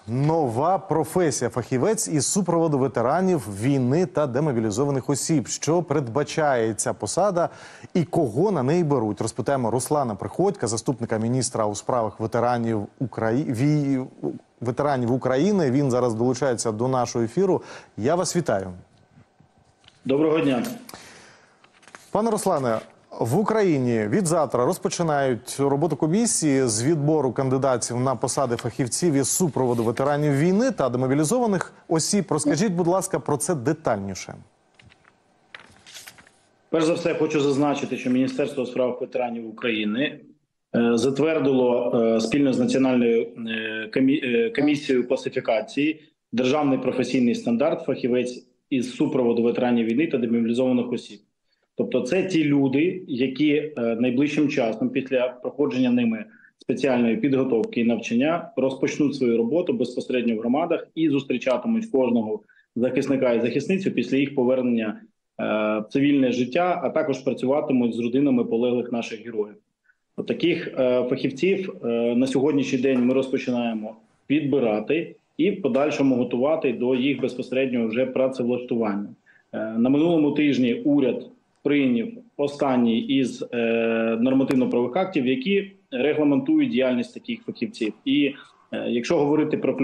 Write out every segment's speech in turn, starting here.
Нова професія – фахівець із супроводу ветеранів війни та демобілізованих осіб. Що передбачає ця посада і кого на неї беруть? Розпитаємо Руслана Приходька, заступника міністра у справах ветеранів України. Він зараз долучається до нашого ефіру. Я вас вітаю. Доброго дня. Пане Руслане, в Україні від завтра розпочинають роботу комісії з відбору кандидатів на посади фахівців із супроводу ветеранів війни та демобілізованих осіб. Розкажіть, будь ласка, про це детальніше. Перш за все, хочу зазначити, що Міністерство у справах ветеранів України затвердило спільно з Національною комісією класифікації державний професійний стандарт фахівець із супроводу ветеранів війни та демобілізованих осіб. Тобто це ті люди, які найближчим часом після проходження ними спеціальної підготовки і навчання розпочнуть свою роботу безпосередньо в громадах і зустрічатимуть кожного захисника і захисницю після їх повернення в цивільне життя, а також працюватимуть з родинами полеглих наших героїв. Таких фахівців на сьогоднішній день ми розпочинаємо підбирати і в подальшому готувати до їх безпосереднього вже працевлаштування. На минулому тижні уряд прийняв останній із нормативно-правових актів, які регламентують діяльність таких фахівців. І якщо говорити про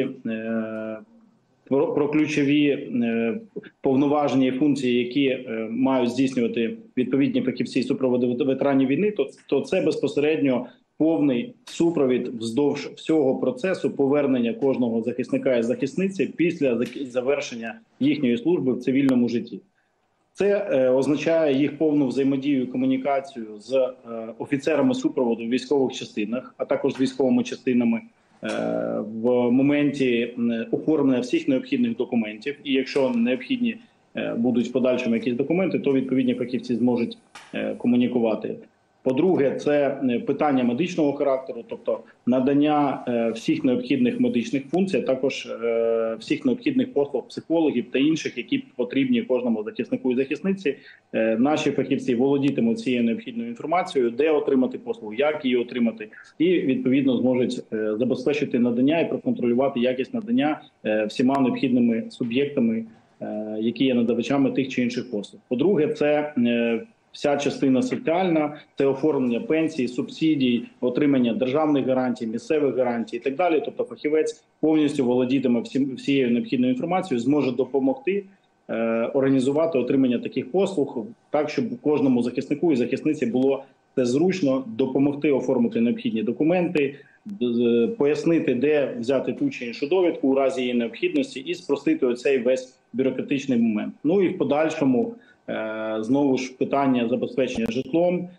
ключові повноваження і функції, які мають здійснювати відповідні фахівці супроводу ветеранів війни, то це безпосередньо повний супровід вздовж всього процесу повернення кожного захисника і захисниці після завершення їхньої служби в цивільному житті. Це означає їх повну взаємодію і комунікацію з офіцерами супроводу в військових частинах, а також з військовими частинами в моменті оформлення всіх необхідних документів. І якщо необхідні будуть в подальшому якісь документи, то відповідні фахівці зможуть комунікувати. По-друге, це питання медичного характеру, тобто надання всіх необхідних медичних функцій, а також всіх необхідних послуг психологів та інших, які потрібні кожному захиснику і захисниці. Наші фахівці володітимуть цією необхідною інформацією, де отримати послугу, як її отримати, і відповідно зможуть забезпечити надання і проконтролювати якість надання всіма необхідними суб'єктами, які є надавачами тих чи інших послуг. По-друге, це вся частина соціальна, це оформлення пенсій, субсидій, отримання державних гарантій, місцевих гарантій і так далі. Тобто фахівець повністю володітиме всією необхідною інформацією, зможе допомогти організувати отримання таких послуг так, щоб кожному захиснику і захисниці було це зручно, допомогти оформити необхідні документи, пояснити, де взяти ту чи іншу довідку у разі її необхідності і спростити оцей весь бюрократичний момент. Ну і в подальшому знову ж питання забезпечення житлом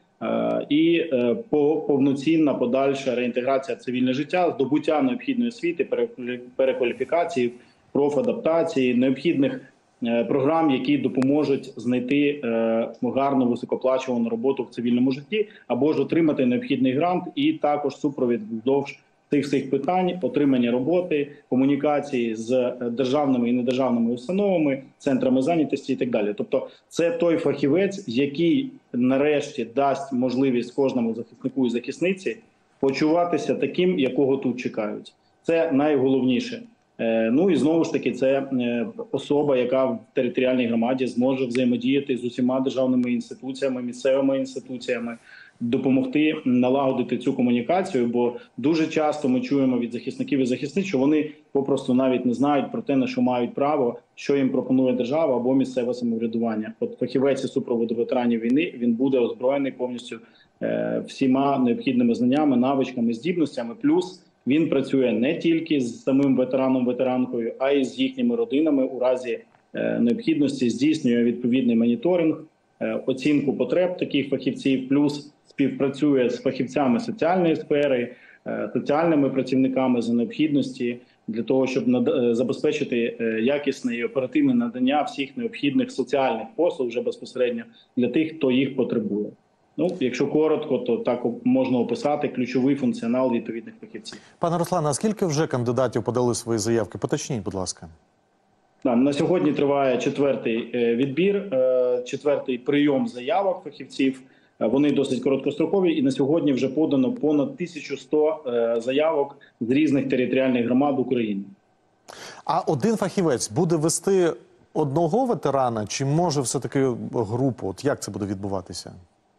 і повноцінна подальша реінтеграція в цивільне життя, здобуття необхідної освіти, перекваліфікації, профадаптації, необхідних програм, які допоможуть знайти гарну високооплачувану роботу в цивільному житті, або ж отримати необхідний грант і також супровід вздовж цих всіх питань, отримання роботи, комунікації з державними і недержавними установами, центрами зайнятості і так далі. Тобто це той фахівець, який нарешті дасть можливість кожному захиснику і захисниці почуватися таким, якого тут чекають. Це найголовніше. Ну і знову ж таки, це особа, яка в територіальній громаді зможе взаємодіяти з усіма державними інституціями, місцевими інституціями, допомогти налагодити цю комунікацію, бо дуже часто ми чуємо від захисників і захисниць, що вони попросту навіть не знають про те, на що мають право, що їм пропонує держава або місцеве самоврядування. От фахівець із супроводу ветеранів війни, він буде озброєний повністю всіма необхідними знаннями, навичками, здібностями, плюс він працює не тільки з самим ветераном-ветеранкою, а й з їхніми родинами у разі необхідності, здійснює відповідний моніторинг, оцінку потреб таких фахівців, плюс співпрацює з фахівцями соціальної сфери, соціальними працівниками за необхідності для того, щоб забезпечити якісне і оперативне надання всіх необхідних соціальних послуг вже безпосередньо для тих, хто їх потребує. Ну, якщо коротко, то так можна описати ключовий функціонал відповідних фахівців. Пане Руслане, а скільки вже кандидатів подали свої заявки? Поточніть, будь ласка. На сьогодні триває четвертий відбір, четвертий прийом заявок фахівців. Вони досить короткострокові, і на сьогодні вже подано понад 1100 заявок з різних територіальних громад України. А один фахівець буде вести одного ветерана, чи може все-таки групу? От як це буде відбуватися?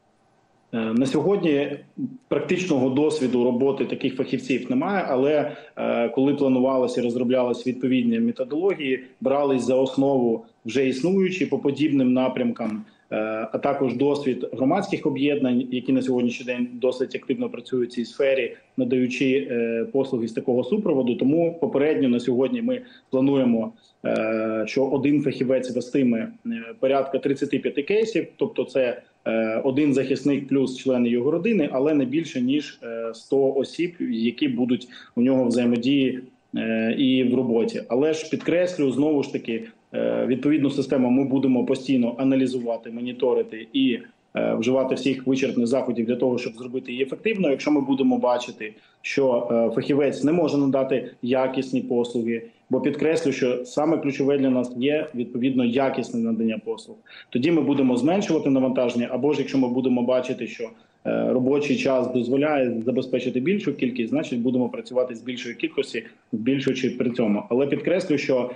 На сьогодні практичного досвіду роботи таких фахівців немає, але коли планувалося і розроблялися відповідні методології, брались за основу вже існуючі по подібним напрямкам, а також досвід громадських об'єднань, які на сьогоднішній день досить активно працюють в цій сфері, надаючи послуги з такого супроводу. Тому попередньо на сьогодні ми плануємо, що один фахівець вестиме порядка 35 кейсів, тобто це один захисник плюс члени його родини, але не більше, ніж 100 осіб, які будуть у нього взаємодії і в роботі. Але ж підкреслю, знову ж таки, відповідну систему ми будемо постійно аналізувати, моніторити і вживати всіх вичерпних заходів для того, щоб зробити її ефективно. Якщо ми будемо бачити, що фахівець не може надати якісні послуги, бо підкреслю, що саме ключове для нас є відповідно якісне надання послуг, тоді ми будемо зменшувати навантаження, або ж якщо ми будемо бачити, що робочий час дозволяє забезпечити більшу кількість, значить будемо працювати з більшої кількості, збільшуючи при цьому. Але підкреслю, що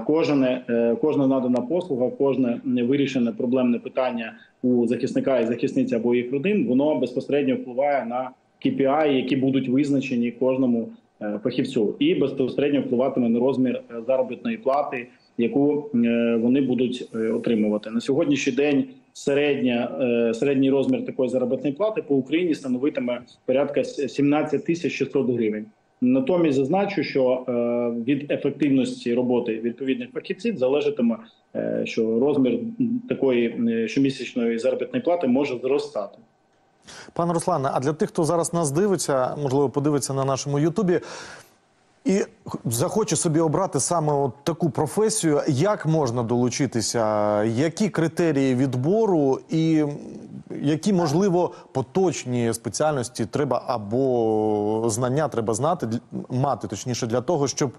кожна надана послуга, кожне вирішене проблемне питання у захисника і захисниці або їх родин, воно безпосередньо впливає на KPI, які будуть визначені кожному фахівцю, і безпосередньо впливатиме на розмір заробітної плати, яку вони будуть отримувати. На сьогоднішній день середній розмір такої заробітної плати по Україні становитиме порядка 17 600 гривень. Натомість зазначу, що від ефективності роботи відповідних фахівців залежатиме, що розмір такої щомісячної заробітної плати може зростати. Пане Руслане, а для тих, хто зараз нас дивиться, можливо, подивиться на нашому Ютубі, і захоче собі обрати саме от таку професію, як можна долучитися, які критерії відбору і які, можливо, поточні спеціальності треба або знання треба мати, точніше, для того, щоб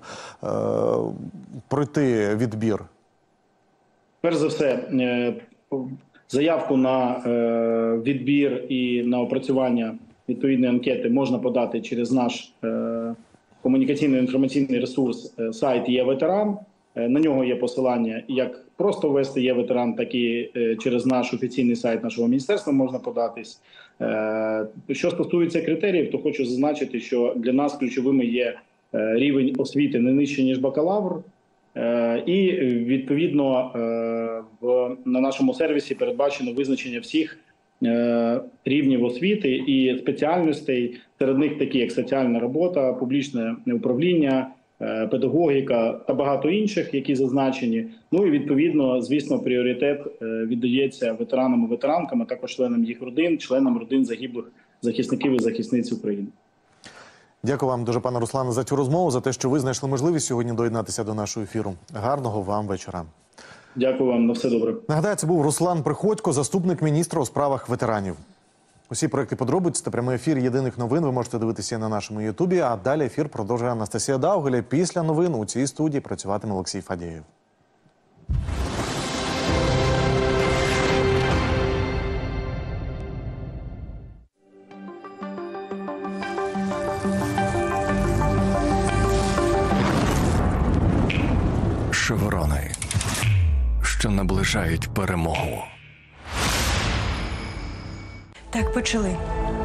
пройти відбір? Перш за все, заявку на відбір і на опрацювання відповідної анкети можна подати через наш комунікаційно-інформаційний ресурс сайт «Є-ветеран». На нього є посилання, як просто ввести «Є-ветеран», так і через наш офіційний сайт нашого міністерства можна податись. Що стосується критеріїв, то хочу зазначити, що для нас ключовими є рівень освіти не нижче, ніж бакалавр. І, відповідно, на нашому сервісі передбачено визначення всіх рівнів освіти і спеціальностей, серед них такі, як соціальна робота, публічне управління, педагогіка та багато інших, які зазначені. Ну і, відповідно, звісно, пріоритет віддається ветеранам і ветеранкам, а також членам їх родин, членам родин загиблих захисників і захисниць України. Дякую вам дуже, пане Руслане, за цю розмову, за те, що ви знайшли можливість сьогодні доєднатися до нашого ефіру. Гарного вам вечора. Дякую вам, на все добре. Нагадаю, це був Руслан Приходько, заступник міністра у справах ветеранів. Усі проекти подробиць та прямий ефір єдиних новин ви можете дивитися на нашому Ютубі, а далі ефір продовжує Анастасія Даугеля. Після новин у цій студії працюватиме Олексій Фадєєв. Шеврони, що наближають перемогу. Так, почали.